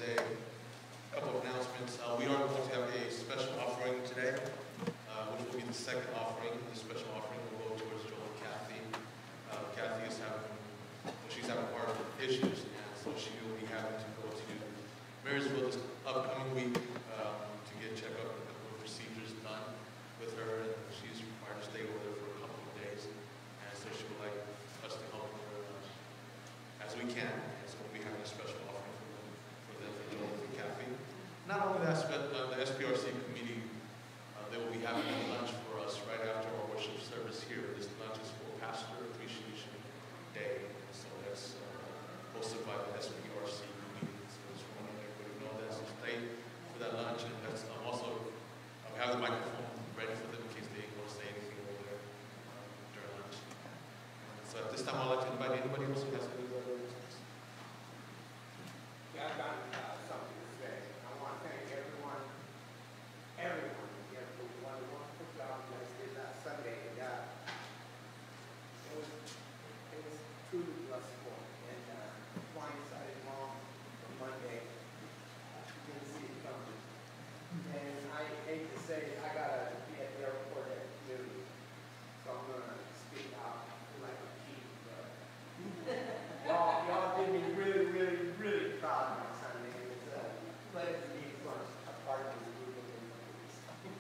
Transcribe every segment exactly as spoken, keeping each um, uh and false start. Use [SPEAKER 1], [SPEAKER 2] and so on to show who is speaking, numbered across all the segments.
[SPEAKER 1] today. A couple of announcements. Uh, we are going to have a special offering today, uh, which will be the second offering. The special offering will go towards Joel and Kathy. Uh, Kathy is having, well, she's having heart issues, and so she will be having to go to Marysville this upcoming week um, to get checked up and a couple of procedures done with her, and she's required to stay over there for a couple of days, and so she would like us to help her uh, as we can, and so we'll be having a special offering for them, for them, for Joel and Kathy. Not only that, but uh, the S P R C committee, uh, they will be having a lunch for us right after our worship service here. This lunch is for Pastor Appreciation Day, and so that's uh, hosted by the S P R C committee. So I just want to let everybody know that, so stay for that lunch, and that's um, also, uh, we have the microphone ready for them in case they want to say anything over there um, during lunch. And so at this time, I'd like to invite anybody else who has any other business.
[SPEAKER 2] Yeah, I've got uh, something to say. I want to thank everyone, everyone here for one wonderful job you guys did last Sunday. And, uh, it was, it was truly blissful. And uh, blindsided mom from Monday, uh, didn't see it coming. And I hate to say, I gotta be at the airport at noon, so I'm gonna speak out like a key. But y'all, y'all did me really, really, really proud on Sunday. It was a pleasure to be a part of this group of employees.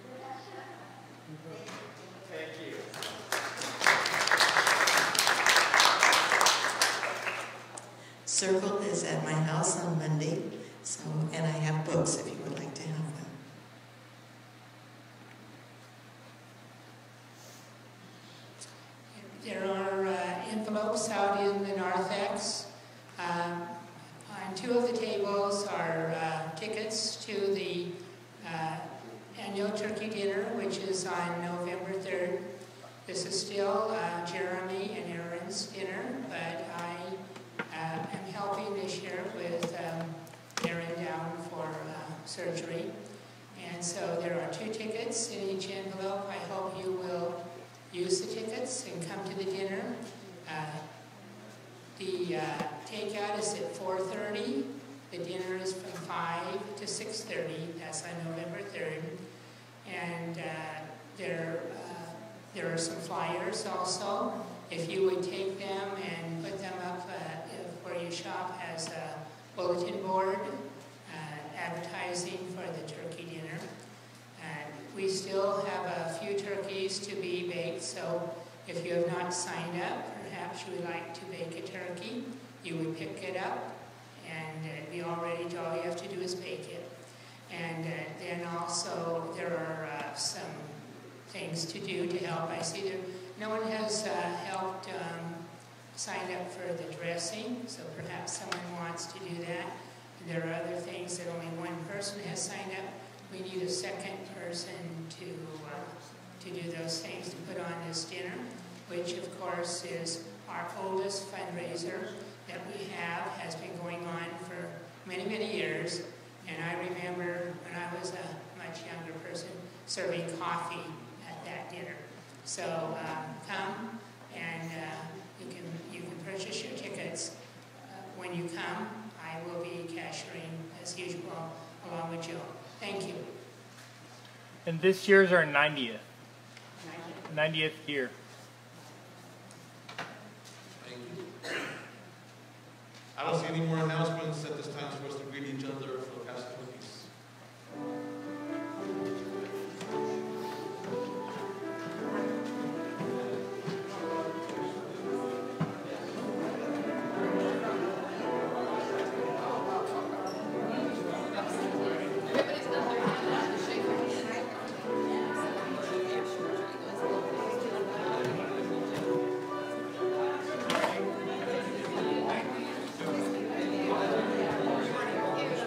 [SPEAKER 2] Thank you.
[SPEAKER 3] Circle is at my house on Monday, so and I have books if you would like to have them.
[SPEAKER 4] There are uh, envelopes out in the narthex. Um, on two of the tables are uh, tickets to the uh, annual turkey dinner, which is on November third. This is still uh, Jeremy and Aaron's dinner, but I uh, am helping this year with um, Aaron down for uh, surgery. And so there are two tickets in each envelope. I hope you will use the tickets and come to the dinner. Uh, the uh, takeout is at four thirty. The dinner is from five to six thirty. That's on November third. And uh, there, uh, there are some flyers also. If you would take them and put them up uh, where you shop as a bulletin board, uh, advertising for the turkey dinner. And we still have a few turkeys to be baked, so if you have not signed up, perhaps you would like to bake a turkey, you would pick it up, and it'd be all ready to, all you have to do is bake it. And uh, then also there are uh, some things to do to help. I see that no one has uh, helped um, sign up for the dressing, so perhaps someone wants to do that. And there are other things that only one person has signed up. We need a second person to uh, to do those things, to put on this dinner, which of course is our oldest fundraiser that we have, has been going on for many, many years. And I remember when I was a much younger person serving coffee at that dinner. So um, come and uh, you can you can purchase your tickets. Uh, when you come, I will be cashiering as usual along with Jill. Thank you.
[SPEAKER 5] And this year's our ninetieth. ninetieth year.
[SPEAKER 1] Thank you. I don't see any more announcements at this time for us to greet each other for Pastor Cookies.
[SPEAKER 2] Thank you.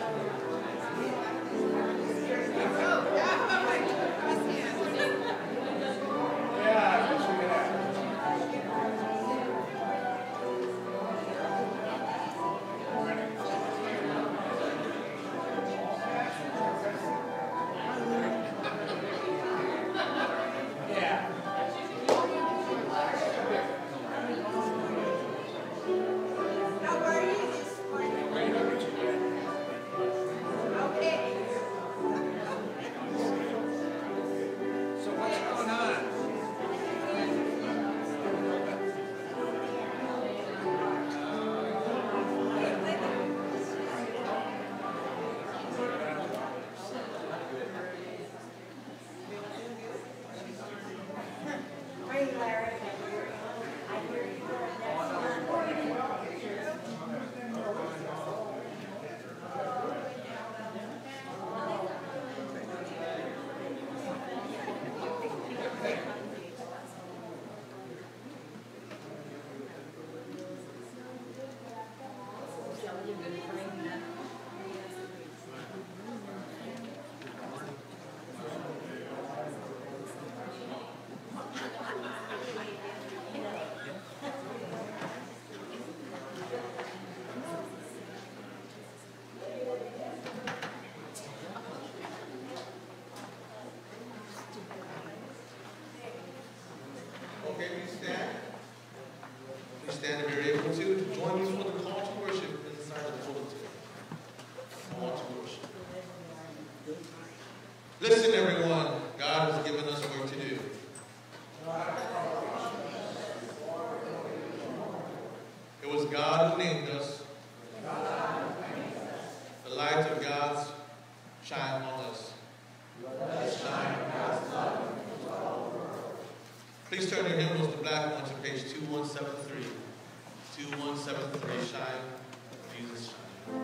[SPEAKER 1] can you stand? Please stand if you're able to. Join me for the call to worship inside of the bulletin. Call to worship. Listen, everyone. God has given us work to do. It was God who named us. The light of God's shine on us. Please turn your hymnals, the black ones, to page two one seven three. two one seven three, Shine, Jesus, shine.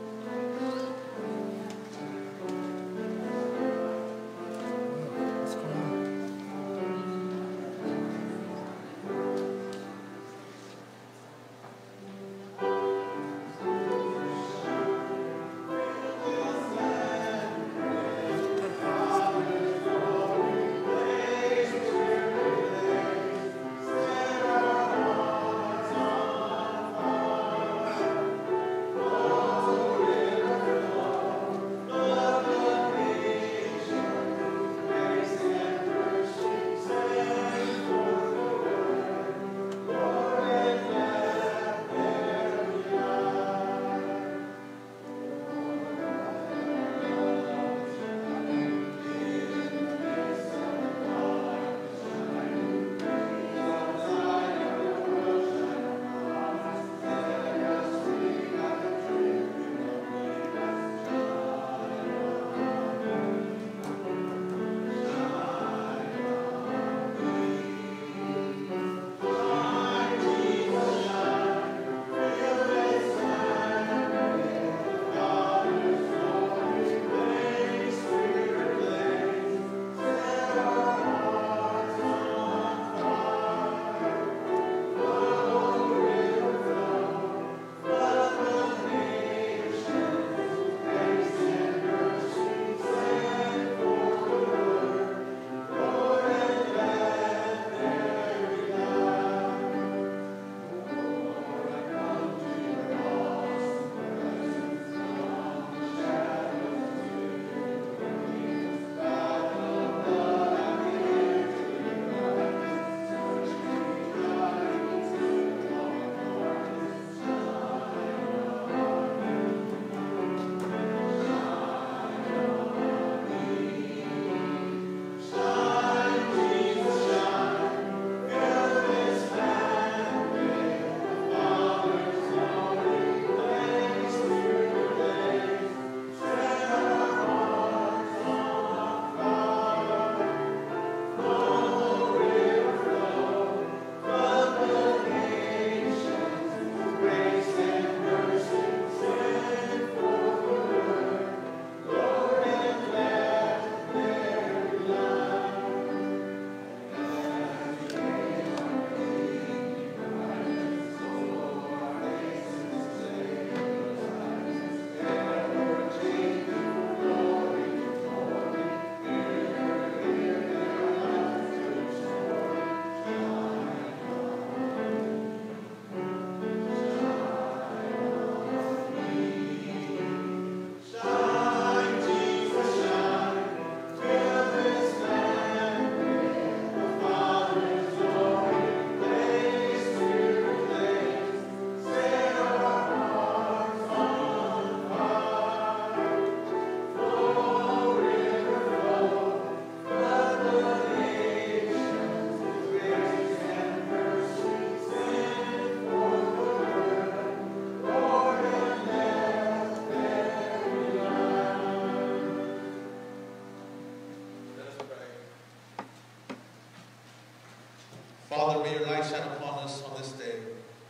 [SPEAKER 1] Father, may your light shine upon us on this day.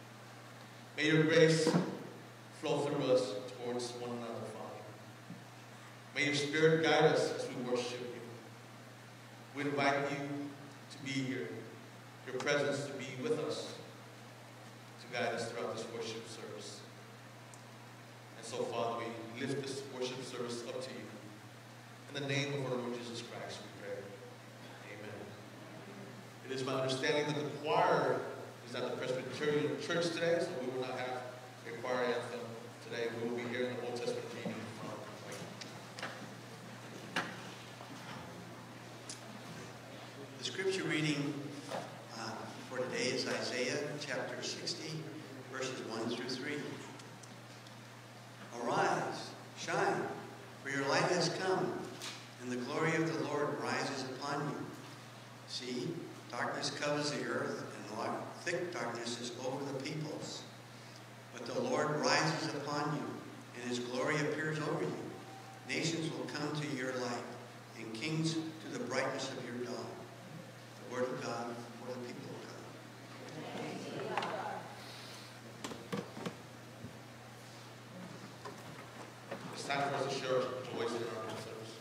[SPEAKER 1] May your grace flow through us towards one another, Father. May your Spirit guide us as we worship you. We invite you to be here, your presence to be with us, to guide us throughout this worship service. And so, Father, we lift this worship service up to you. In the name of our Lord Jesus Christ, we pray. Amen. It is my understanding that the choir is at the Presbyterian Church today, so we will not have a choir anthem today. We will be here in the Old Testament reading from.
[SPEAKER 6] The scripture reading uh, for today is Isaiah chapter sixty, verses one through three. Arise, shine, for your light has come, and the glory of the Lord rises upon you. See, darkness covers the earth, and thick darkness is over the peoples. But the Lord rises upon you, and his glory appears over you. Nations will come to your light, and kings to the brightness of your dawn. The word of God for the people of God.
[SPEAKER 1] It's time for us to share joys in our concerns.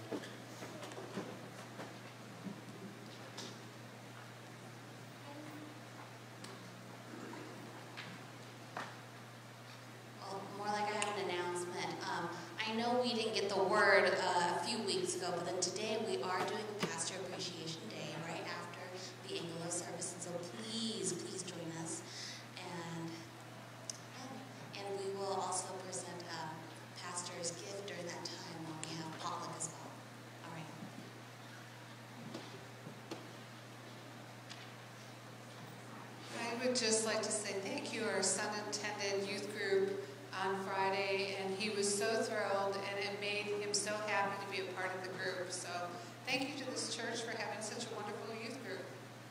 [SPEAKER 7] Well, more like I have an announcement. Um, I know we didn't get the word uh, a few weeks ago, but then today we are doing Pastor Appreciation Day right after the Angelo service, and so please, please join us. And yeah, and we will also present um, Pastor's gift during that time when we have potluck as well. All right.
[SPEAKER 8] I would just like to say thank you. Our son attended youth group on Friday, and he was so thrilled, and it made him so happy to be a part of the group. So thank you to this church for having such a wonderful youth group.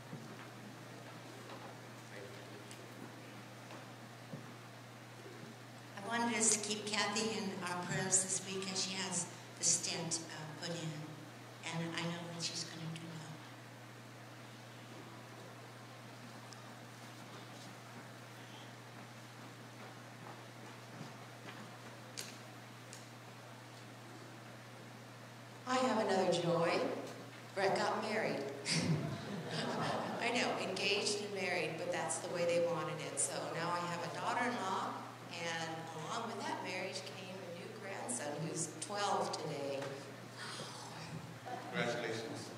[SPEAKER 9] I wanted us to keep Kathy in our prayers this week as she has the stent uh, put in, and I know that she's going to do well.
[SPEAKER 3] I have another joy. Brett got married. I know, engaged and married, but that's the way they wanted it. So now I have a daughter-in-law, and along with that marriage came a new grandson who's twelve today.
[SPEAKER 1] Congratulations.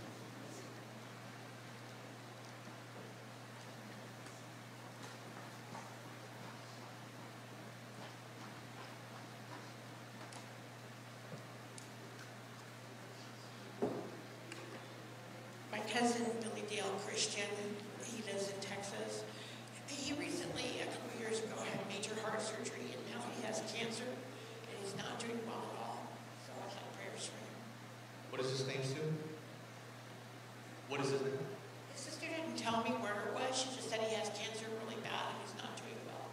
[SPEAKER 10] My cousin, Billy Dale Christian, he lives in Texas. He recently, a couple years ago, had major heart surgery, and now he has cancer, and he's not doing well at all. So I'd like prayers for him.
[SPEAKER 1] What is his name, Sue? What is his name?
[SPEAKER 10] His sister didn't tell me where it was. She just said he has cancer really bad, and he's not doing well.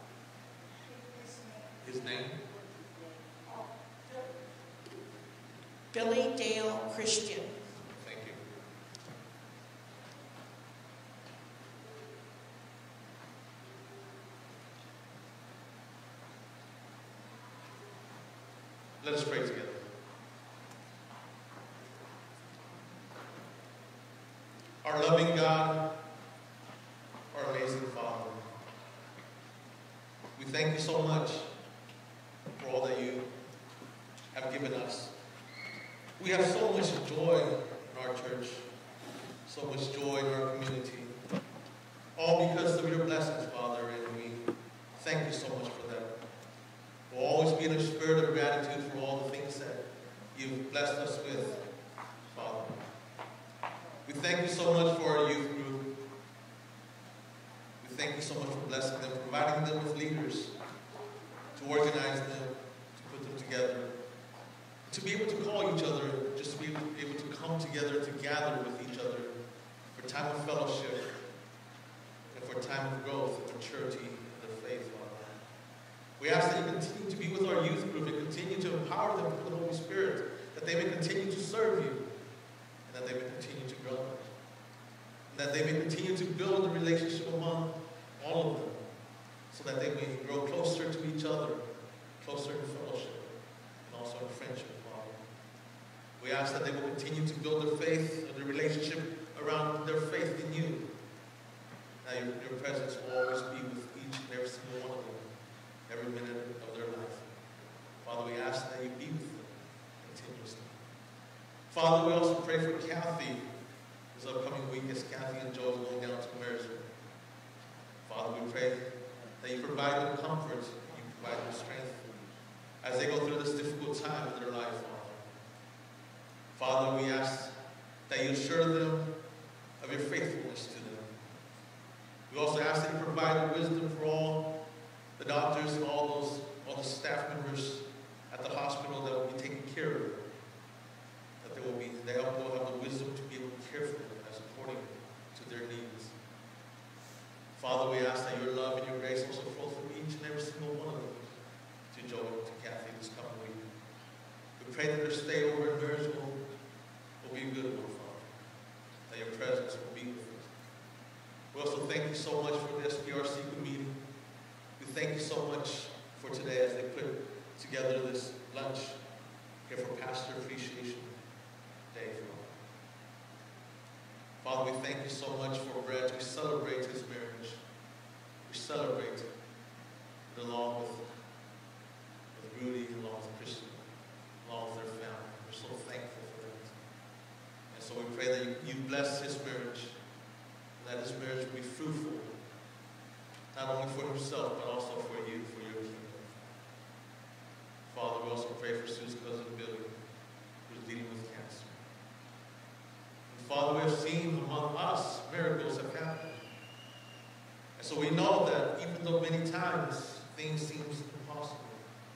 [SPEAKER 1] His name?
[SPEAKER 10] Billy Dale Christian.
[SPEAKER 1] Thank you. Let us pray together. Our loving God, our amazing Father, we thank you so much for all that you have given us. We have so much joy in our church, so much joy in our community, all because of your blessings, Father, and we thank you so much for that. We'll always be in a spirit of gratitude for all the things that you've blessed us with, Father. We thank you so much for our youth group. We thank you so much for blessing them, providing them with leaders to organize them, to put them together, to be able to call each other, just to be able to come together, to gather with each other for time of fellowship and for time of growth and maturity in the faith, Father. We ask that you continue to be with our youth group and continue to empower them with the Holy Spirit, that they may continue to serve you, and that they may continue to grow, and that they may continue to build a relationship among all of them, so that they may grow closer to each other, closer in fellowship, and also in friendship, Father. We ask that they will continue to build their faith and their relationship around their faith in you. That your, your presence will always be with each and every single one of them, every minute of their life. Father, we ask that you be with them continuously. Father, we also pray for Kathy this upcoming week as Kathy and Joe are going down to Marysville. Father, we pray that you provide them comfort, you provide them strength as they go through this difficult time in their life, Father. Father, we ask that you assure them of your faithfulness to them. We We also ask that you provide the wisdom for all the doctors and all those, all the staff members at the hospital that will be taking care of them. That they will be, they will have the wisdom to be able to care for them as according to their needs. Father, we ask that your love and your grace also flow through each and every single one of them to Joel, to Kathy this coming week. We pray that their stay over in marriage will, will be good, Lord Father. That your presence will be with us. We also thank you so much for this P R C meeting. We thank you so much for today as they put together this lunch here for Pastor Appreciation Day. Father, we thank you so much for Brett. We celebrate his marriage. We celebrate it along with, with Rudy, along with Christian, along with their family. We're so thankful for that. And so we pray that you, you bless his marriage, and that his marriage will be fruitful, not only for himself, but also for you, for your kingdom. Father, we also pray for Sue's cousin Billy, who's dealing with cancer. And Father, we have seen among us miracles have happened. And so we know that even though many times things seem impossible,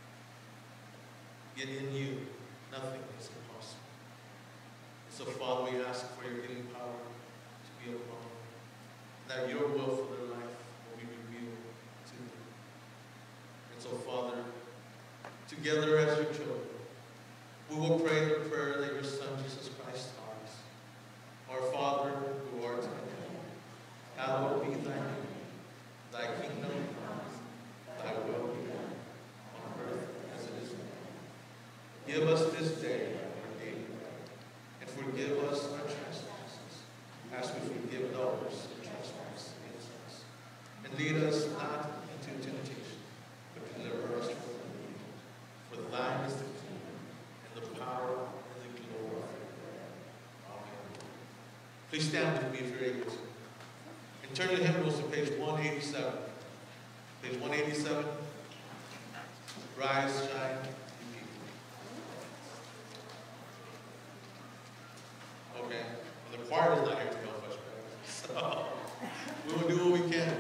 [SPEAKER 1] yet in you, nothing is impossible. And so Father, we ask for your healing power to be upon them, that your will for their life will be revealed to them. And so Father, together as your children, we will pray the prayer that your Son Jesus Christ taught us. Our Father, who art in heaven, hallowed be thy name. Thy kingdom come, thy will be done, on earth as it is in heaven. Give us this day our daily bread, and forgive us our trespasses, as we forgive those who trespass against us. And lead us not into temptation, but deliver us from evil. For thine is the kingdom, and the power, and the glory forever. Amen. Please stand with me if you're able to. And turn your hymnals to page one eighty-seven. Page one eighty-seven. Rise, shine, you people. Okay. Well, the choir is not here to help us, so we will do what we can.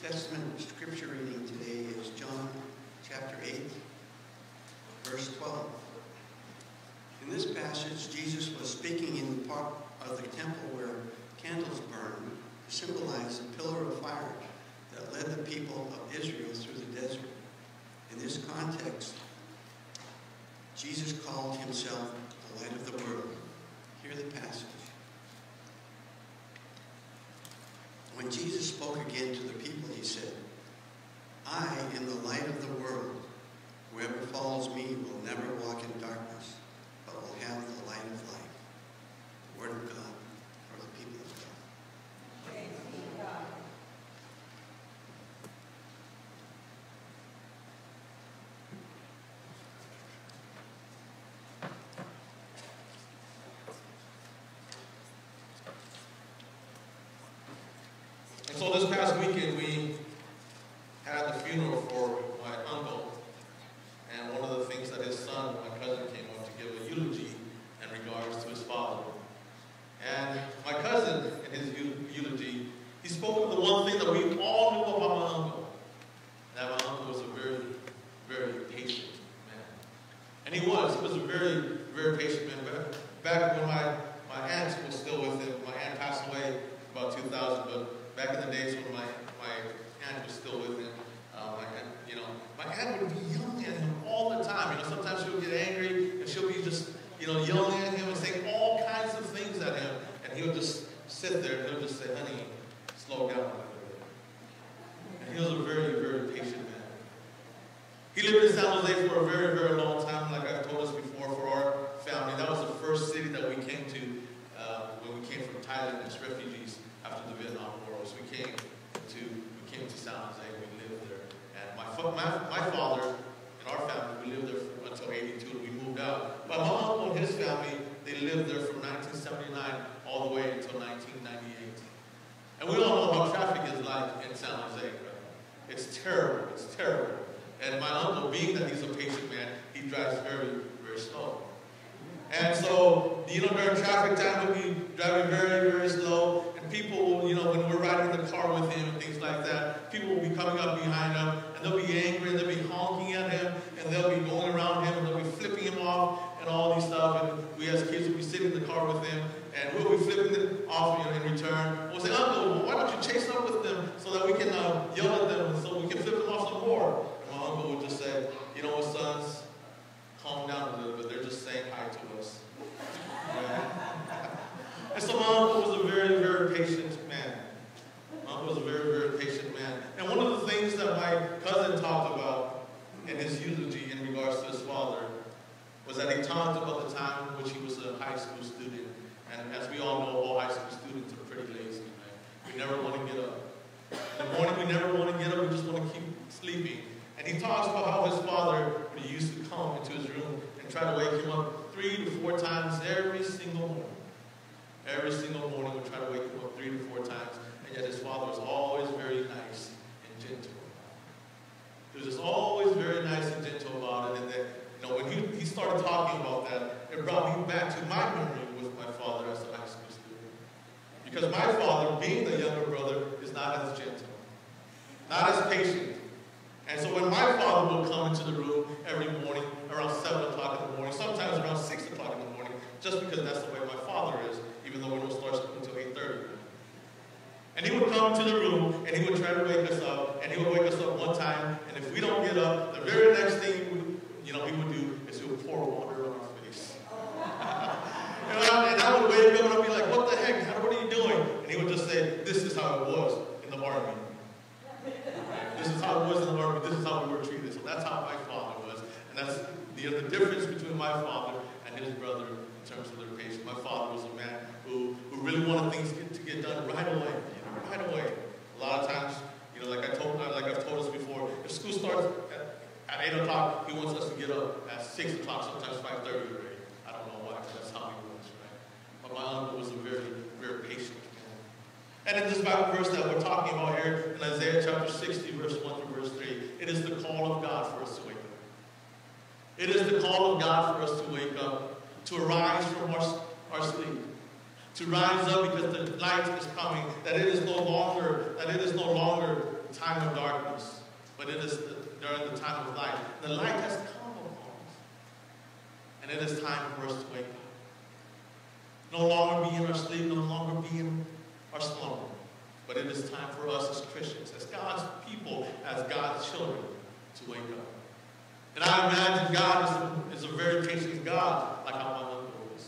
[SPEAKER 6] Testament scripture reading today is John chapter eight, verse twelve. In this passage, Jesus was speaking in the part of the temple where candles burned to symbolize the pillar of fire that led the people of Israel through the desert. In this context, Jesus called himself the light of the world. Hear the passage. When Jesus spoke again to the people, he said, I am the light of the world. Whoever follows me will never walk in darkness, but will have the light of life. The word of God for the people of God.
[SPEAKER 2] Praise be to God.
[SPEAKER 1] And so this past weekend, we had the funeral for my uncle. And one of the things that his son, my cousin, came up to give a eulogy in regards to his father. And my cousin, in his eulogy, he spoke of the one thing that we all knew about my uncle. That my uncle was a very, very patient man. And he was. He was a very, very patient man. Back when my, my aunt was still with him, my aunt passed away about two thousand, but back in the days when my, my aunt was still with him, uh, my aunt, you know, my aunt would be yelling at him all the time. You know, sometimes she would get angry and she'll be just, you know, yelling at him and saying all kinds of things at him. And he would just sit there and he would just say, honey, slow down a little bit. And he was a very, very patient man. He lived in San Jose for a very, very long time, like I've told us before, for our family. That was the first city that we came to uh, when we came from Thailand as refugees after the Vietnam War. So we came to we came to San Jose. We lived there, and my my my father and our family, we lived there for, until eighty-two. We moved out. But my uncle and his family, they lived there from nineteen seventy-nine all the way until nineteen ninety-eight. And we all know how traffic is like in San Jose. Right? It's terrible. It's terrible. And my uncle, being that he's a patient man, he drives very, very slow. And so, you know, during traffic time, we'll be driving very, very slow. And people, you know, when we're riding in the car with him and things like that, people will be coming up behind him, and they'll be angry, and they'll be honking at him, and they'll be going around him, and they'll be flipping him off, and all these stuff. And we as kids will be sitting in the car with him, and we'll be flipping it off, you know, in return. We'll say, Uncle, why don't you chase up with them so that we can uh, yell at them, and so we can flip them off some more? And my uncle would just say, you know what, sons? Calm down a little bit. They're just saying hi to us. And so my uncle was a very, very patient man. My uncle was a very, very patient man. And one of the things that my cousin talked about in his eulogy in regards to his father was that he talked about the time in which he was a high school student. And as we all know, all high school students are pretty lazy. Right? We never want to get up. In the morning, we never want to get up. We just want to keep sleeping. And he talks about how his father he used to come into his room and try to wake him up three to four times every single morning. Every single morning would try to wake him up three to four times, and yet his father was always very nice and gentle. He was just always very nice and gentle about it. And then, you know, when he, he started talking about that, it brought me back to my memory with my father as a high school student. Because my father, being the younger brother, is not as gentle, not as patient. And so when my father would come into the room every morning around seven o'clock in the morning, sometimes around six o'clock in the morning, just because that's the way my father is, even though we don't start school until eight thirty. And he would come to the room, and he would try to wake us up, and he would wake us up one time, and if we don't get up, the very next thing we, you know, he would do is he would pour water on our face. and, I, and I would wake up, and I'd be like, what the heck, what are you doing? And he would just say, this is how it was in the army. This is how it was in the army. This is how we were treated. So that's how my father was. And that's the, the difference between my father and his brother in terms of their patience. My father was a man who, who really wanted things get, to get done right away. You know, right away. A lot of times, you know, like I told, like I've told us before, if school starts at, at eight o'clock, he wants us to get up at six o'clock, sometimes five thirty already. I don't know why, because that's how he was, right? But my uncle was a very, very patient man. And in this Bible verse that we're talking about here, in Isaiah chapter sixty, verse one through verse three, it is the call of God for us to wake up. It is the call of God for us to wake up, to arise from our, our sleep, to rise up because the light is coming, that it is no longer, that it is no longer the time of darkness, but it is the, during the time of light. The light has come upon us. And it is time for us to wake up. No longer be in our sleep, no longer be in our slumber. But it is time for us as Christians, as God's people, as God's children, to wake up. And I imagine God is a, is a very patient God, like how my uncle is.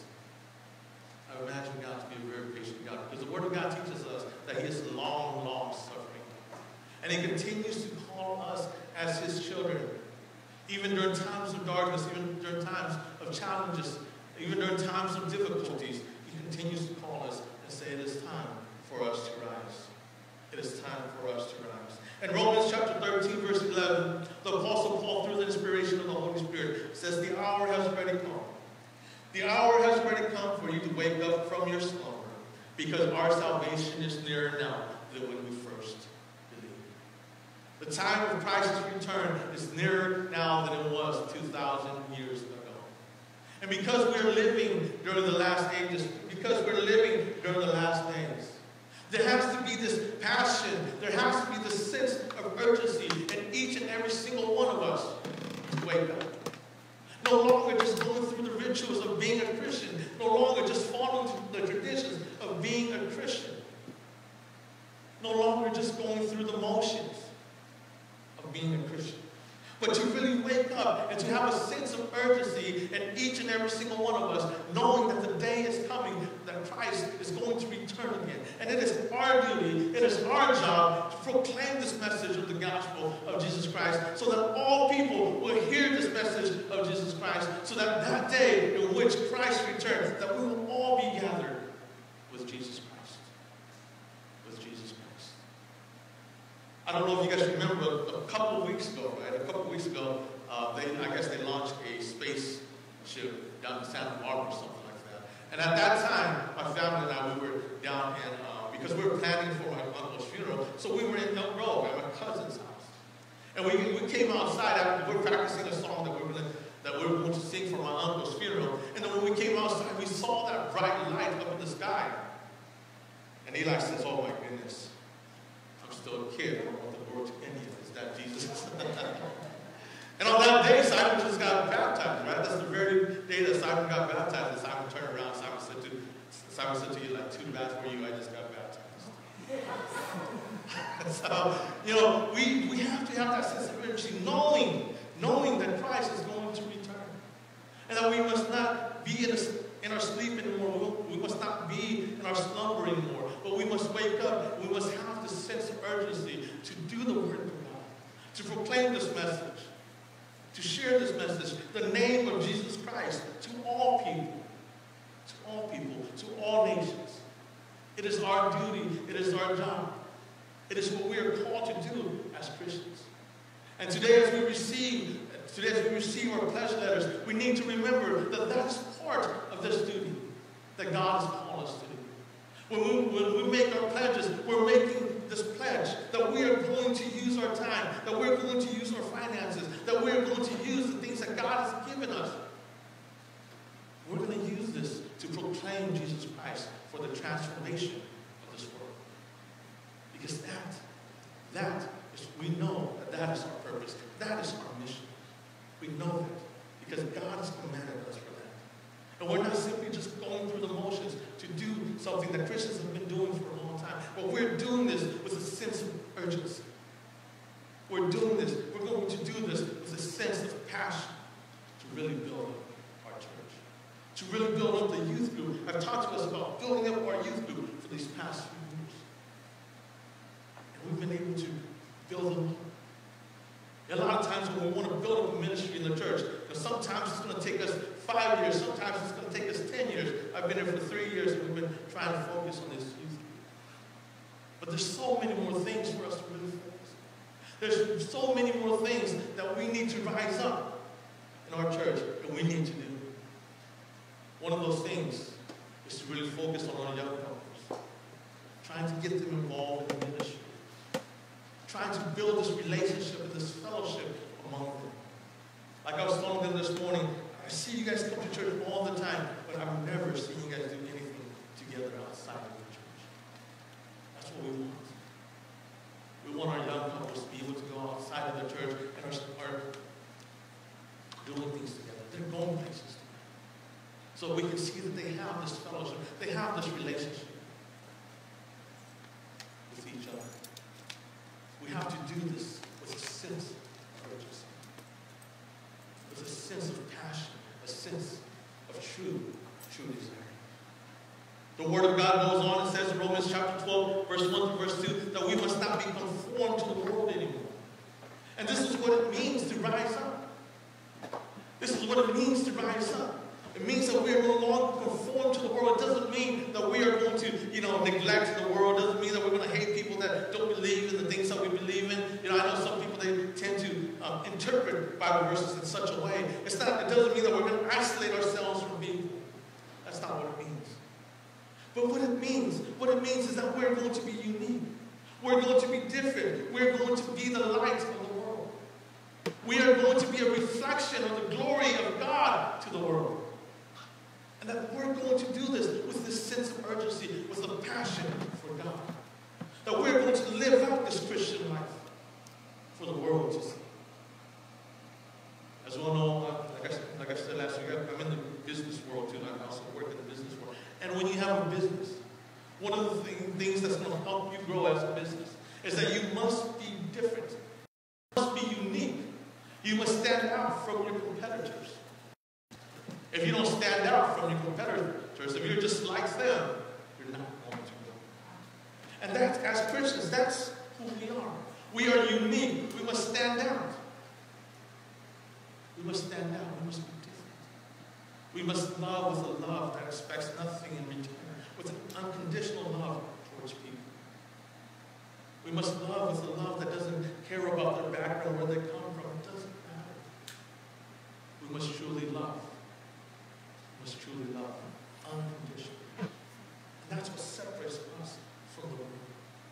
[SPEAKER 1] I imagine God to be a very patient God, because the Word of God teaches us that He is long, long suffering. And He continues to call us as His children. Even during times of darkness, even during times of challenges, even during times of difficulties, He continues to call us and say it is time for us to rise. It is time for us to rise. In Romans chapter thirteen, verse eleven, the Apostle Paul, through the inspiration of the Holy Spirit, says, the hour has already come. The hour has already come for you to wake up from your slumber, because our salvation is nearer now than when we first believed. The time of Christ's return is nearer now than it was two thousand years ago. And because we're living during the last ages, because we're living during the last days, there has to be this passion, there has to be this sense of urgency in each and every single one of us to wake up. No longer just going through the rituals of being a Christian, no longer just following the traditions of being a Christian, no longer just going through the motions of being a Christian, but to really wake up and to have a sense of urgency in each and every single one of us, knowing that the day is coming that Christ is going to return again. And it is our duty, it is our job to proclaim this message of the gospel of Jesus Christ, so that all people will hear this message of Jesus Christ, so that that day in which Christ returns, that we will all be gathered with Jesus Christ. With Jesus Christ. I don't know if you guys remember, a, a couple of weeks ago, right? A couple of weeks ago, uh, they, I guess they launched a spaceship down in Santa Barbara or something like that. And at that time, my family and I, we were down in, uh, because we were planning for my uncle's funeral, so we were in Elk Grove at my cousin's house. And we, we came outside after we were practicing a song that we were going to, that we were going to sing for my uncle's funeral. And then when we came outside, we saw that bright light up in the sky. And Eli says, oh my goodness, I'm still a kid. I want the Lord to India. Is that Jesus? And on that day, Simon just got baptized, right? That's the very day that Simon got baptized. And Simon turned around. Simon said to, Simon said to Eli, too bad for you, I just got baptized. So, you know, we, we have to have that sense of urgency, knowing, knowing that Christ is going to return. And that we must not be in, a, in our sleep anymore. We, we must not be in our slumber anymore. But we must wake up. We must have this sense of urgency to do the work of God, to proclaim this message, to share this message, the name of Jesus Christ, to all people, to all people, to all nations. It is our duty. It is our job. It is what we are called to do as Christians. And today as we receive, today as we receive our pledge letters, we need to remember that that is part of this duty that God has called us to do. When we, when we make our pledges, we're making this pledge that we are going to use our time, that we're going to use our finances, that we're going to use the things that God has given us. We're going to use this to proclaim Jesus Christ for the transformation of this world. Because that, that is, we know that that is our purpose. That is our mission. We know that because God has commanded us for that. And we're not simply just going through the motions to do something that Christians have been doing for a long time. But we're doing this with a sense of urgency. We're doing this, we're going to do this with a sense of passion to really build up our church. To really build up the youth group. I've talked to us about building up our youth group for these past few years. And we've been able to build them up. A lot of times when we want to build up a ministry in the church, you know, sometimes it's going to take us five years, sometimes it's going to take us ten years. I've been here for three years and we've been trying to focus on this youth group. But there's so many more things for us to really focus on. There's so many more things that we need to rise up in our church and we need to do. One of those things is to really focus on our young couples, trying to get them involved in the ministry, trying to build this relationship and this fellowship among them. Like I was telling them this morning, I see you guys come to church all the time, but I've never seen you guys do anything together outside of the church. That's what we want. We want our young couples true desire. The Word of God goes on and says in Romans chapter twelve, verse one to verse two, that we must not be conformed to the world anymore. And this is what it means to rise up. This is what it means to rise up. It means that we are no longer conformed to the world. It doesn't mean that we are going to, you know, neglect the world. It doesn't mean that we're going to hate people that don't believe in the things that we believe in. You know, I know some people, they tend to um, interpret Bible verses in such a way. It's not, it doesn't mean that we're going to isolate ourselves from people. That's not what it means. But what it means, what it means is that we're going to be unique. We're going to be different. We're going to be the light of the world. We are going to be a reflection of the glory of God to the world. And that we're going to do this with this sense of urgency, with a passion for God. That we're going to live out this Christian life for the world to see. As you all know, uh, like, I, like I said last week, I'm in the business world too. I also work in the business world. And when you have a business, one of the thing, things that's going to help you grow as a business is that you must be different. You must be unique. You must stand out from your competitors. If you don't stand out from your competitors, if you're just like them, you're not going to grow. And that's, as Christians, that's who we are. We are unique. We must stand out. We must stand out. We must be different. We must love with a love that expects nothing in return, with an unconditional love towards people. We must love with a love that doesn't care about their background, where they come from. It doesn't matter. We must truly love. We must truly love unconditionally. And that's what separates us from the world.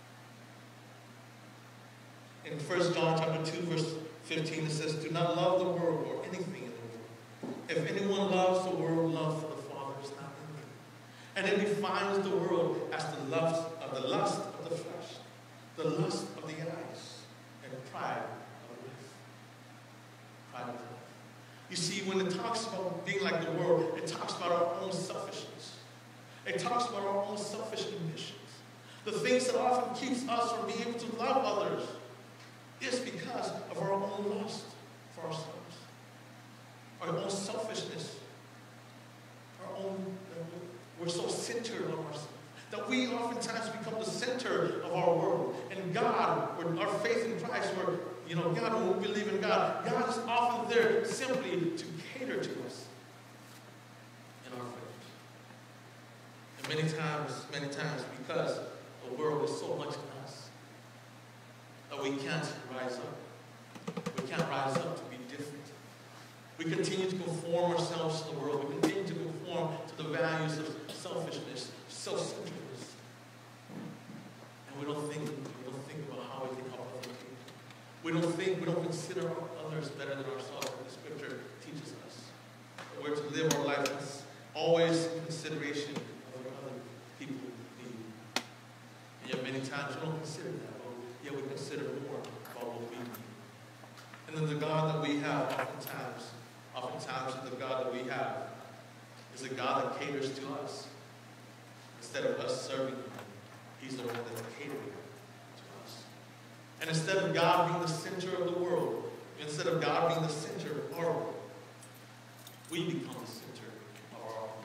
[SPEAKER 1] In First John chapter two, verse fifteen, it says, "Do not love the world or anything in the world. If anyone loves the world, love for the Father is not in them. And it defines the world as the lust of the lust of the flesh, the lust of the eyes, and pride of life." Pride of life. You see, when it talks about being like the world, it talks about our own selfishness. It talks about our own selfish ambitions. The things that often keeps us from being able to love others is because of our own lust for ourselves, our own selfishness, our own, we're so centered on ourselves that we oftentimes become the center of our world. And God, our faith in Christ, where, you know, God, when we believe in God, God is often there simply to cater to us in our faith. And many times, many times, because the world is so much in us, that we can't rise up. We can't rise up to be different. We continue to conform ourselves to the world. We continue to conform to the values of selfishness, self-centeredness. And we don't think, we don't think about how we can help other people. We don't think, we don't consider others better than ourselves, like the scripture teaches us. That we're to live our life with always in consideration of what other people need. And yet many times we don't consider that. Yet we consider more about what we need. And then the God that we have oftentimes, oftentimes the God that we have is a God that caters to us. Instead of us serving Him, He's the one that's catering to us. And instead of God being the center of the world, instead of God being the center of our world, we become the center of our world.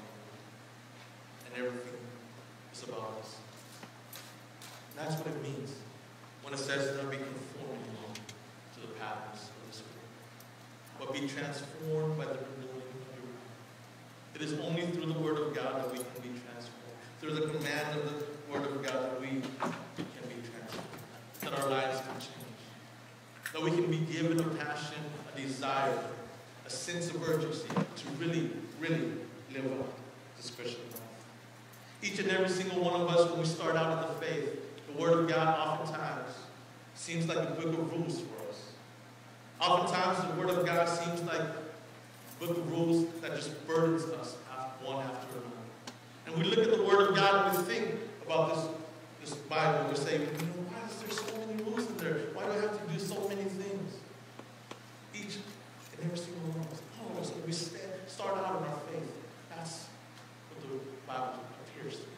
[SPEAKER 1] And everything is about us. And that's what it means when it says, "Not be conformed to the patterns of this world, but be transformed by the renewing of your mind." It is only through the Word of God that we can be transformed. Through the command of the Word of God that we can be transformed. That our lives can change. That we can be given a passion, a desire, a sense of urgency to really, really live out this Christian life. Each and every single one of us, when we start out in the faith, the Word of God oftentimes seems like a book of rules for us. Oftentimes the Word of God seems like a book of rules that just burdens us one after another. And we look at the Word of God and we think about this, this Bible and we say, you know, why is there so many rules in there? Why do I have to do so many things? Each and every single one of us. Oh, so we stand, start out in our faith. That's what the Bible appears to be.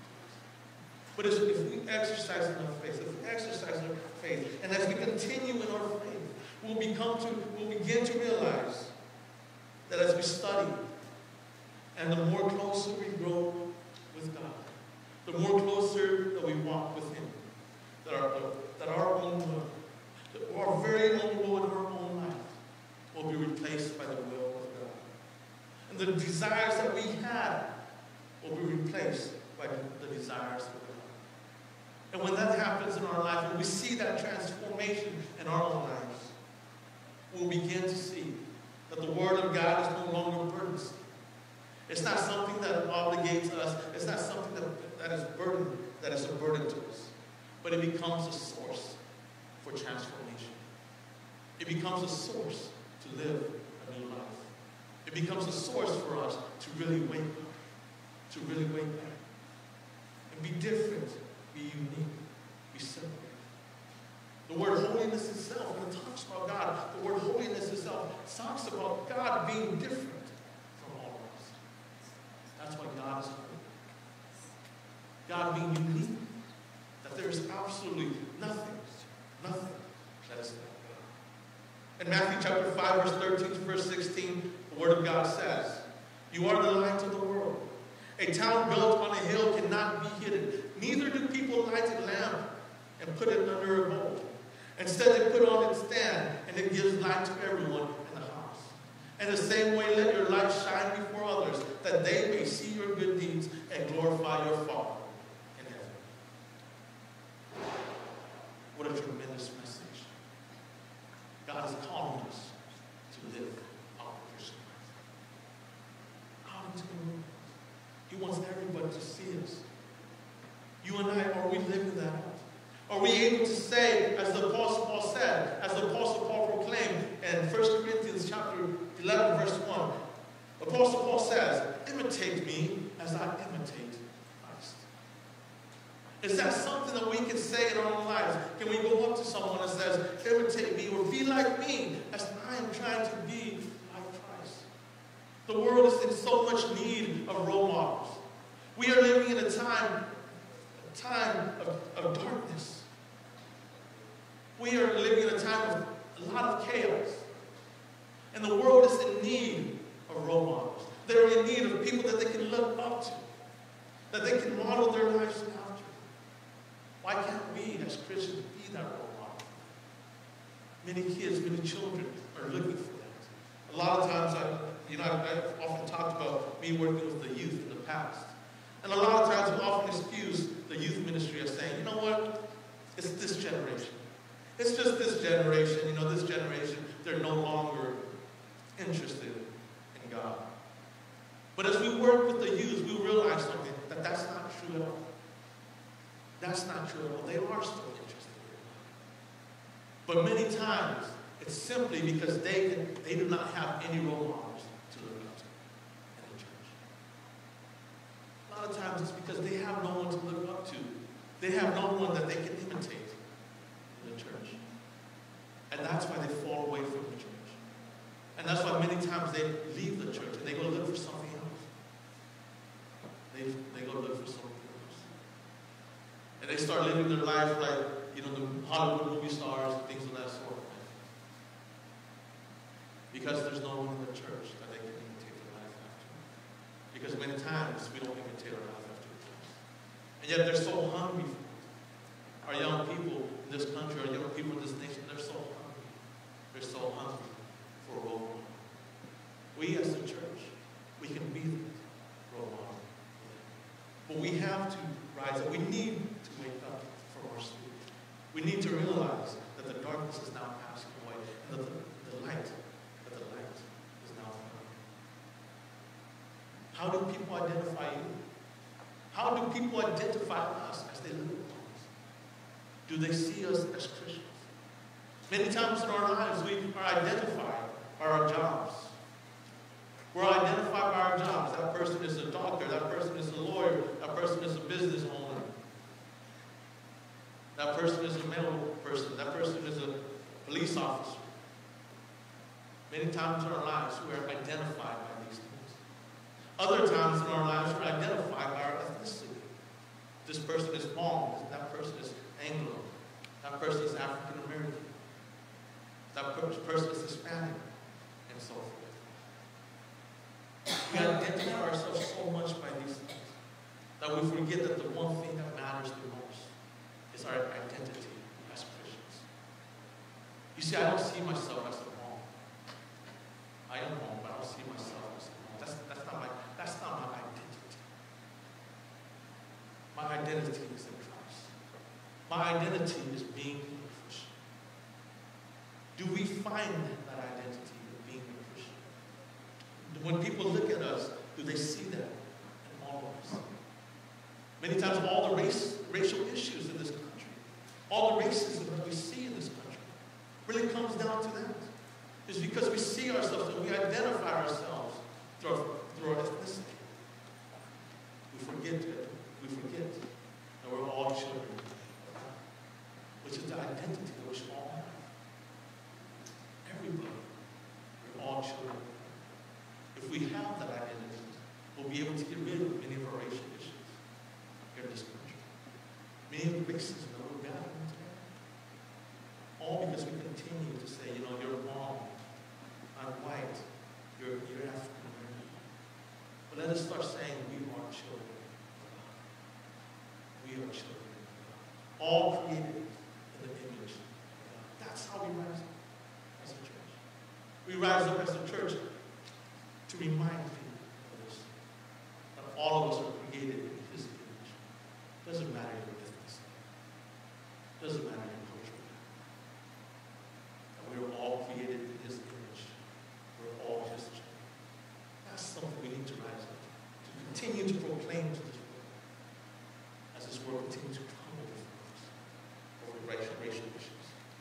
[SPEAKER 1] But if we exercise in our faith, if we exercise in our faith, and as we continue in our faith, we'll become to, we'll begin to realize that as we study, And the more closer we grow with God, the more closer that we walk with Him, that our, that our own, uh, that our very own will in our own life will be replaced by the will of God. And the desires that we had will be replaced by the, the desires of God. And when that happens in our life, when we see that transformation in our own lives, we'll begin to see that the Word of God is no longer burdensome. It's not something that obligates us. It's not something that, that is burden, that is a burden to us. But it becomes a source for transformation. It becomes a source to live a new life. It becomes a source for us to really wake up, to really wake up, and be different, be unique, be separate. The word holiness itself, when it talks about God, the word holiness itself talks about God being different from all of us. That's why God is holy. God being unique. That there is absolutely nothing, nothing that is like God. In Matthew chapter five, verse thirteen to verse sixteen, the Word of God says, "You are the light of the world. A town built on a hill cannot be hidden. Neither do people light a lamp and put it under a bowl. Instead, they put it on its stand, and it gives light to everyone in the house. In the same way, let your light shine before others, that they may see your good deeds and glorify your Father in heaven." What a tremendous message. God is calling us to live out the Christian life. Out into the world. He wants everybody to see us. You and I, are we living that out? Are we able to say, as the Apostle Paul said, as the Apostle Paul proclaimed in First Corinthians chapter eleven, verse one, Apostle Paul says, "Imitate me as I imitate Christ." Is that something that we can say in our own lives? Can we go up to someone and says, "Imitate me," or "Be like me as I am trying to be like Christ"? The world is in so much need of role models. We are living in a time, a time of, of darkness. We are living in a time of a lot of chaos. And the world is in need of role models. They're in need of people that they can look up to, that they can model their lives after. Why can't we as Christians be that role model? Many kids, many children are looking for that. A lot of times, I, you know, I've often talked about me working with the youth in the past. And a lot of times we often excuse the youth ministry as saying, you know what, it's this generation. It's just this generation, you know, this generation, they're no longer interested in God. But as we work with the youth, we realize something, that that's not true at all. That's not true at all. They are still interested in God. But many times, it's simply because they, can, they do not have any role models to look up to in the church. A lot of times it's because they have no one to look up to. They have no one that they can imitate in the church. And that's why they fall away from the church. And that's why many times they leave the church and they go look for something else. They, they go look for something else. And they start living their life like, you know, the Hollywood movie stars and things of that sort. Because there's no one in the church that they can imitate their life after. Because many times we don't imitate our life after Christ. And yet they're so hungry for it. Our young people in this country, our young people in this nation, they're so hungry. They're so hungry for a role model. We as the church, we can be the role model. But we have to rise up. We need to wake up from our sleep. We need to realize that the darkness is now passing away, and that the, the light, that the light is now coming. How do people identify you? How do people identify us as they look upon us? Do they see us as Christians? Many times in our lives, we are identified by our jobs. We're identified by our jobs. That person is a doctor. That person is a lawyer. That person is a business owner. That person is a medical person. That person is a police officer. Many times in our lives, we are identified by these things. Other times in our lives, we're identified by our ethnicity. This person is Hmong. That person is Anglo. That person is African American. That person is Hispanic, and so forth. We identify ourselves so much by these things that we forget that the one thing that matters the most is our identity as Christians. You see, I don't see myself as a home. I am home, but I don't see myself as a home. That's, that's, not, my, that's not my identity. My identity is in Christ. My identity is being a Christian. Do we find that identity in being a Christian? When people look at us, do they see that in all of us? Many times all the race, racial issues in this country, all the racism that we see in this country, really comes down to that. It's because we see ourselves and we identify ourselves through our, through our ethnicity. We forget that, we forget that we're all children of God, which is the identity that we should all have. Everybody, we're all children of God. If we have that identity, we'll be able to get rid of many of our racial issues here in this country. Many of the racism that we're battling today. All because we continue to say, you know, you're wrong. I'm white. You're, you're African American. But let us start saying we are children of God. We are children of God. All created in the image of God. That's how we rise up as a church. We rise up as a church to remind people of this, that all of us are created in His image. Doesn't matter your ethnicity. Doesn't matter your culture. That we are all created in His image. We're all His children. That's something we need to rise up to continue to proclaim to this world as this world continues to crumble before us over racial, racial issues.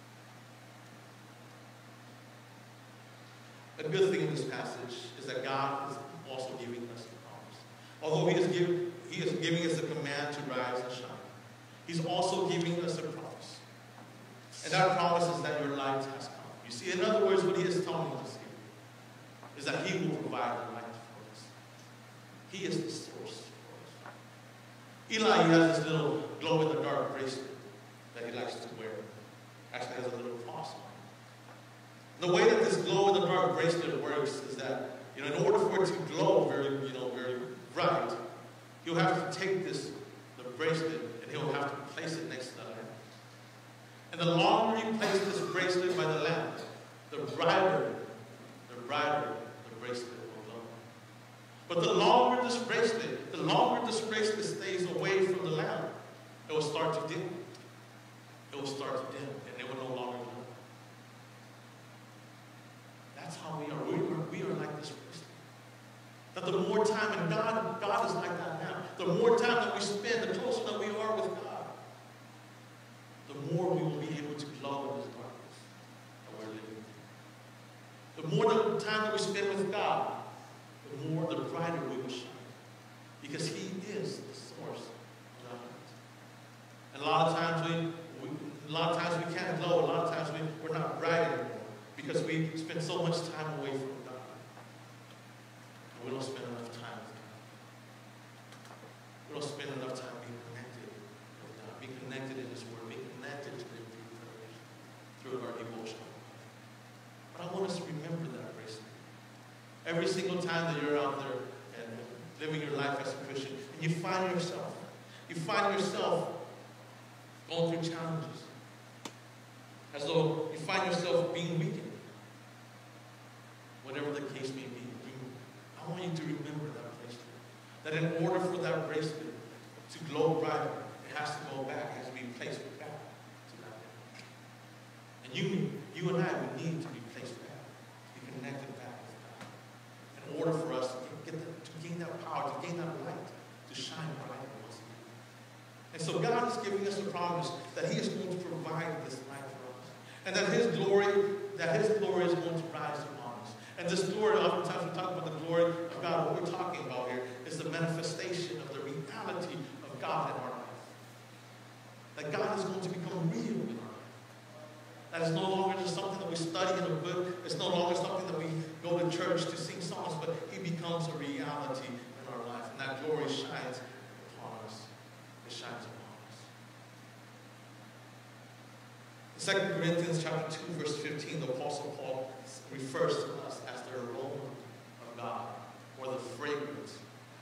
[SPEAKER 1] A good thing in this passage is that God is also giving us a promise. Although He is, give, he is giving us a command to rise and shine, He's also giving us a promise. And that promise is that your light has come. You see, in other words, what He is telling us here is that He will provide the light for us. He is the source for us. Eli, he has this little glow-in-the-dark bracelet that he likes to wear. Actually has a little cross on it. The way that this glow-in-the-dark bracelet works is that, you know, in order for it to glow very, you know, very bright, he'll have to take this, the bracelet, and he'll have to place it next to the lamp. And the longer you place this bracelet by the lamp, the brighter, the brighter the bracelet will glow. But the longer this bracelet, the longer this bracelet stays away from the lamp, it will start to dim. It will start to dim, and it will no longer glow. That's how we are. We are, we are like this bracelet. That the more time, and God, God is like that now, the more time that we spend, the closer that we are with God, the more we will be able to glow in this darkness that we're living in. The more the time that we spend with God, the more, the brighter we will shine. Because He is the source of our light. And a lot of times we, we a lot of times we can't glow, a lot of times we, we're not bright anymore. Because we spend so much time away from God. And we don't spend enough time with God. We don't spend enough time being connected with God. Being connected in His Word. Being connected to Him through our devotional life. But I want us to remember that bracelet. Every single time that you're out there and living your life as a Christian, and you find yourself, you find yourself going through challenges. As though you find yourself being weakened. Whatever the case may be, I want you to remember that bracelet. That in order for that bracelet to glow brighter, it has to go back, it has to be placed back to that lamp. And you, you and I would need to be placed back, to be connected back with God. In order for us to, get the, to gain that power, to gain that light, to shine brighter once again. And so God is giving us a promise that He is going to provide this light for us. And that His glory, that His glory is going to rise upon us. And this glory, oftentimes we talk about the glory of God. What we're talking about here is the manifestation of the reality of God in our life. That God is going to become real in our life. That is no longer just something that we study in a book. It's no longer something that we go to church to sing songs, but He becomes a reality in our life. And that glory shines upon us. It shines upon us. In Second Corinthians chapter two, verse fifteen, the Apostle Paul refers to us as the aroma of God, or the fragrance.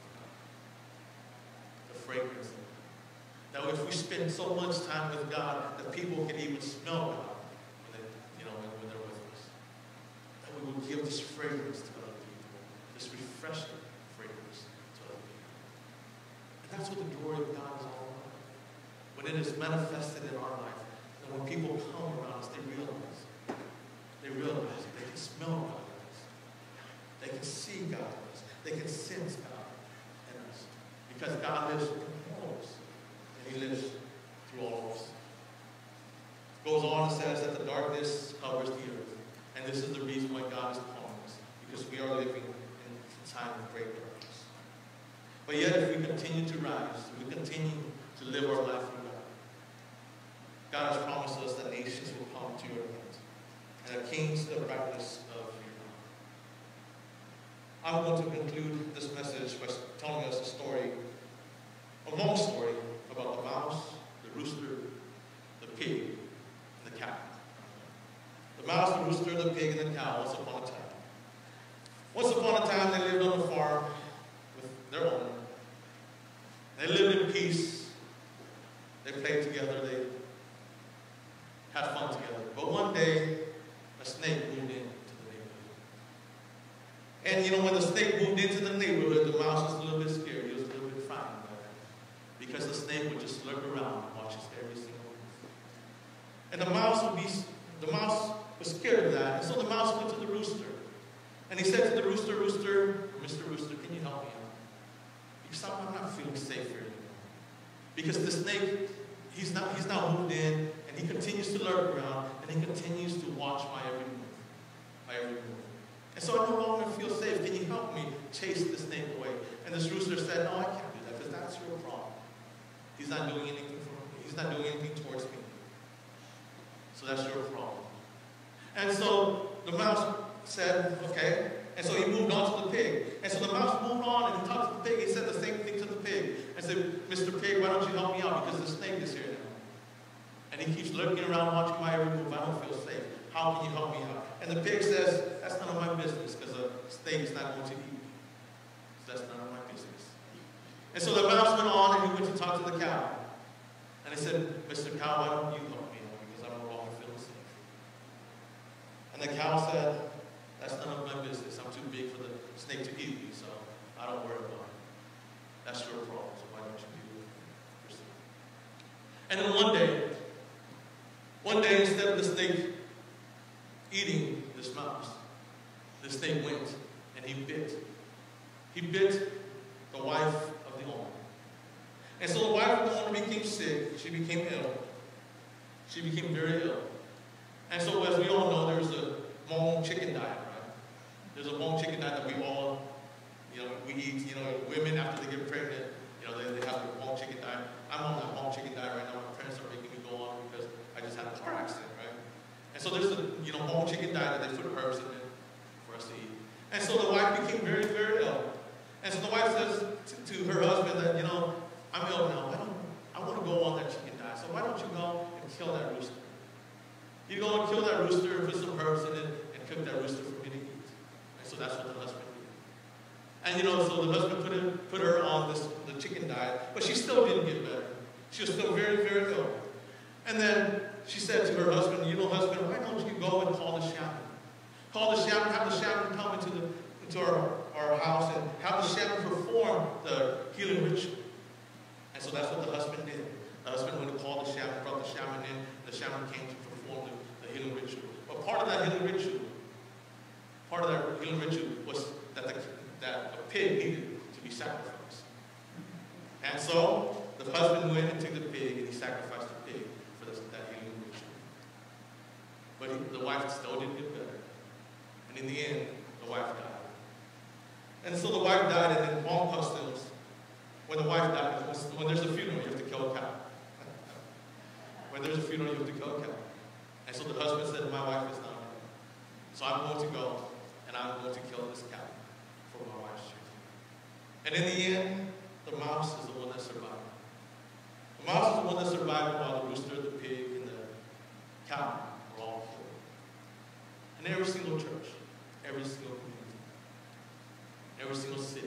[SPEAKER 1] The fragrance. Now, if we spend so much time with God that people can even smell God, when they, you know, when, when they're with us, that we will give this fragrance to other people, this refreshing fragrance to other people. And that's what the glory of God is all about. When it is manifested in our life, and when people come around us, they realize, they realize they can smell God in us. They can see God in us. They can sense God in us. Because God lives in all of us. And He lives through all of us. Goes on and says that the darkness covers the earth. And this is the reason why God is calling us. Because we are living in a time of great darkness. But yet if we continue to rise, if we continue to live our life for God, God has promised us that nations will come to your land, and that kings to the practice of your God. I'm going to conclude this message by telling us a story, a long story, about the mouse, the rooster, the pig, and the cow. The mouse, the rooster, the pig, and the cow, once upon a time. Once upon a time, they lived on a farm with their owner. They lived in peace. They played together. They had fun together. But one day, a snake moved into the neighborhood. And you know, when the snake moved into the neighborhood, the mouse was a little bit scared. He was a little bit frightened by it. Because the snake would just lurk around and watch his every single move. And the mouse would be, the mouse was scared of that. And so the mouse went to the rooster. And he said to the rooster, Rooster, Mister Rooster, can you help me out? Because I'm not feeling safe here anymore. Because the snake, he's not, he's now moved in, and he continues to lurk around, and he continues to watch my every move. My every move. And so I no longer feel safe. Can you help me chase the snake away? And this rooster said, no, I can't do that, because that's your problem. He's not doing anything for me. He's not doing anything towards me. So that's your problem. And so the mouse said, okay. And so he moved on to the pig. And so the mouse moved on and he talked to the pig. He said the same thing to the pig. And said, Mister Pig, why don't you help me out? Because the snake is here now. And he keeps lurking around watching my every move. I don't feel safe. How can you help me out? And the pig says, that's none of my business, because the snake is not going to eat me. So that's none of my business. And so the mouse went on and he went to talk to the cow. And he said, Mister Cow, why don't you help me out? Because I'm no longer feeling safe. And the cow said, that's none of my business. I'm too big for the snake to eat me, so I don't worry about it. That's your problem, so why don't you deal with it yourself? And then one day, one day instead of the snake eating this mouse, the snake went and he bit. He bit the wife of the owner. And so the wife of the owner became sick. She became ill. She became very ill. And so as we all know, there's a Hmong chicken diet, right? There's a Hmong chicken diet that we all, you know, we eat. You know, women after they get pregnant, you know, they, they have the Hmong chicken diet. I'm on that Hmong chicken diet right now. My parents are making me go on because I just had a car accident, right? And so there's a, you know, Hmong chicken diet that they put herbs in it for us to eat. And so the wife became very, very ill. And so the wife says to, to her husband that, you know, I'm ill now. I don't, I want to go on that chicken diet. So why don't you go and kill that rooster? You go and kill that rooster and put some herbs in it and cook that rooster for me to eat. And so that's what the husband did. And you know, so the husband put, it, put her on this the chicken diet, but she still didn't get better. She was still very, very ill. And then she said to her husband, you know, husband, why don't you go and call the shaman? Call the shaman, have the shaman come into, the, into our, our house and have the shaman perform the healing ritual. And so that's what the husband did. The husband went and called the shaman, brought the shaman in, the shaman came to perform the, the healing ritual. But part of that healing ritual, part of that healing ritual was that, the, that a pig needed to be sacrificed. And so the husband went and took the pig and he sacrificed the pig for this, that healing ritual. But he, the wife still didn't get better. And in the end, the wife died. And so the wife died, and in Hmong customs, when the wife dies, when there's a funeral, you have to kill a cow. When there's a funeral, you have to kill a cow. And so the husband said, my wife is not dead. So I'm going to go, and I'm going to kill this cow for my wife's children. And in the end, the mouse is the one that survived. The mouse is the one that survived while the rooster, the pig, and the cow were all killed. And every single church, every single community, every single city,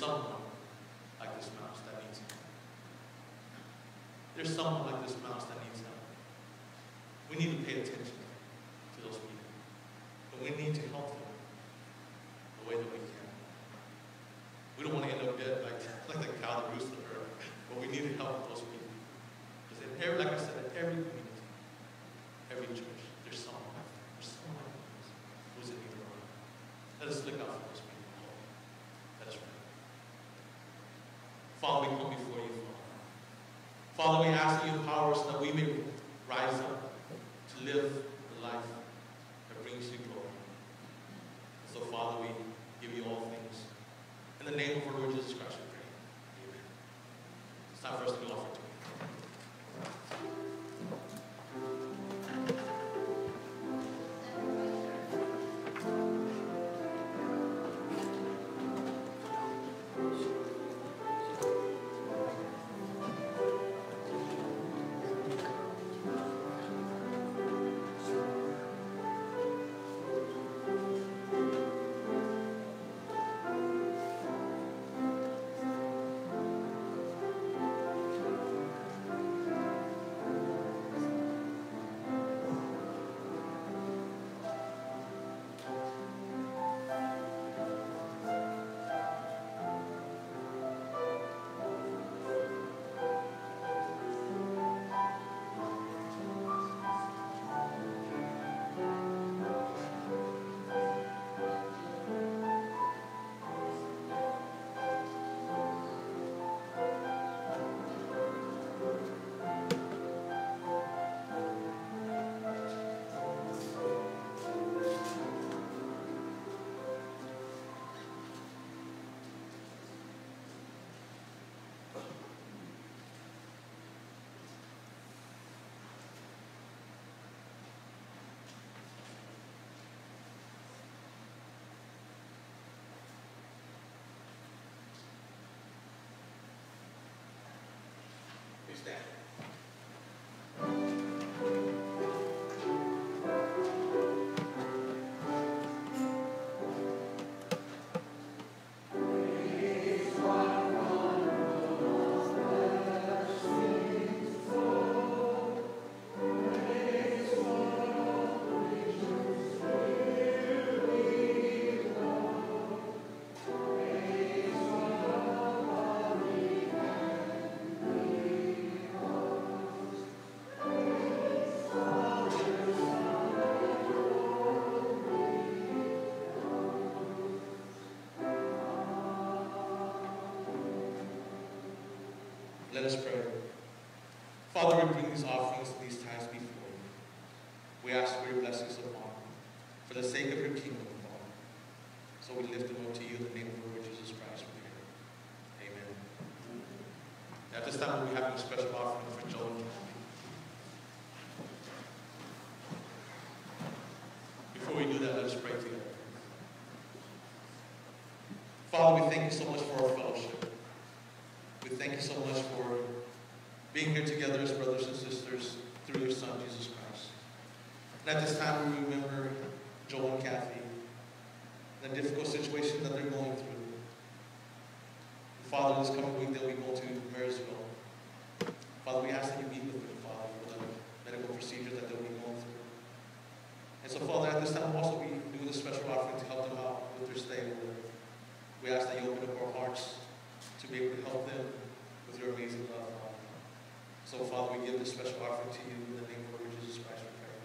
[SPEAKER 1] someone like this mouse that needs help. There's someone like this mouse that needs help. We need to pay attention to those people. But we need to help them the way that we can. We don't want to end up dead like, like the cow that roosts the earth, but we need to help those people. Because in every, like I said, in every community, every church, there's someone like that. There's someone like this who's in need of our help. Let us look out for those people. Let us pray. Father, we come before you, Father. Father, we ask that you empower us that we may rise up to live the life that brings you glory. So, Father, we give you all things. In the name of our Lord Jesus Christ, we pray. Amen. It's time for us to be offered to you. Please stand. Let us pray. Father, we bring these offerings and these tithes before you. We ask for your blessings upon them, for the sake of your kingdom, Father. So we lift them up to you in the name of the Lord Jesus Christ. We pray. Amen. At this time, we'll be having a special offering for Joel and Kathy. Before we do that, let us pray together. Father, we thank you so much for our fellowship. We thank you so much for being here together as brothers and sisters through your Son, Jesus Christ. And at this time, we remember Joel and Kathy, the difficult situation that they're going through. And Father, this coming week, they'll be going to Marysville. Father, we ask that you meet with them, Father, for the medical procedures that they'll be going through. And so, Father, at this time, we'll also be doing a special offering to help them out with their stay over there. We ask that you open up our hearts to be able to help them with your amazing love, Father. So, Father, we give this special offering to you in the name of the Lord Jesus Christ, we pray.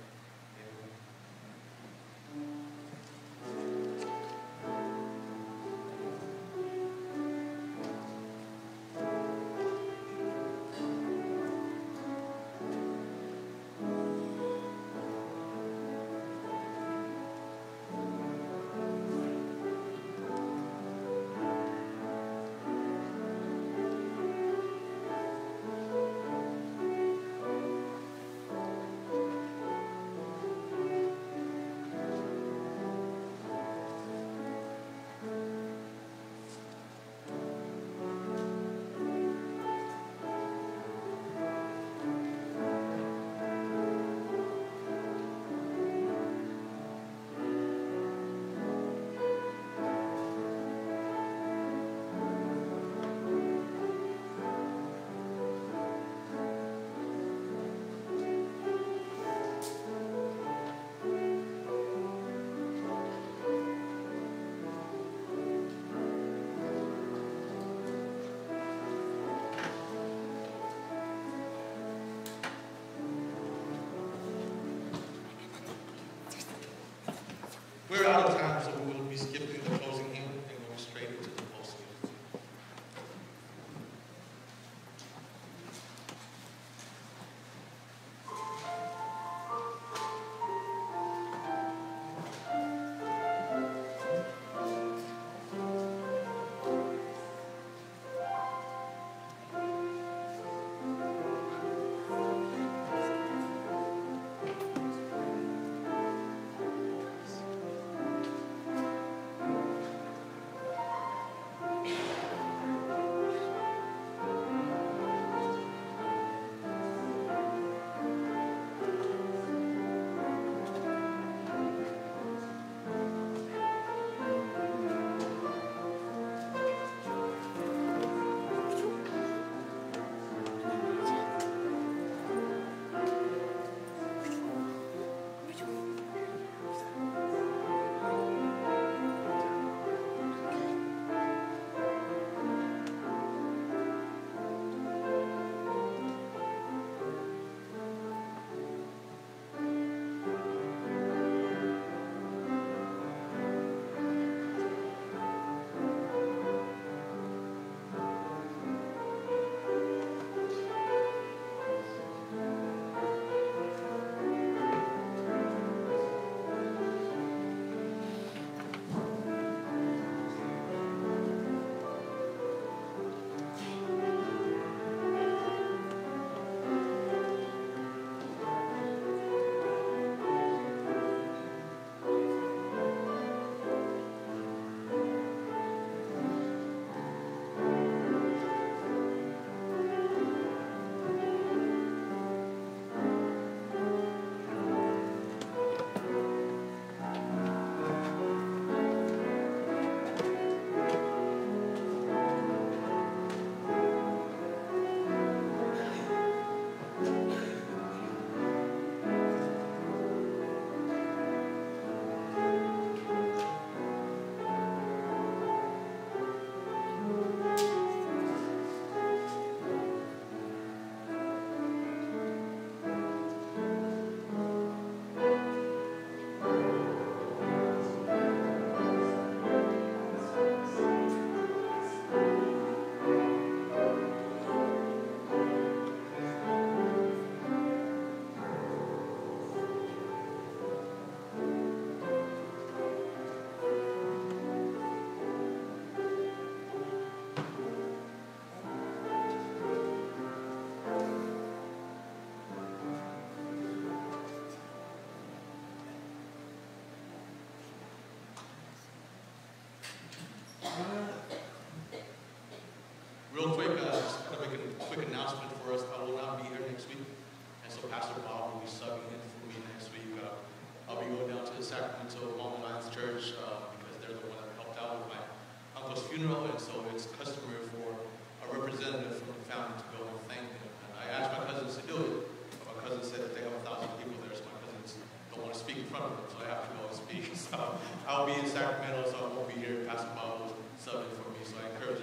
[SPEAKER 1] quick announcement for us. I will not be here next week, and so Pastor Bob will be subbing in for me next week. Uh, I'll be going down to the Sacramento Mount Lions Church uh, because they're the one that helped out with my uncle's funeral, and so it's customary for a representative from the family to go and thank him. And I asked my cousins to do it, but my cousin said that they have a thousand people there, so my cousins don't want to speak in front of them, so I have to go and speak. So I'll be in Sacramento, so I won't be here. Pastor Bob will sub in for me, so I encourage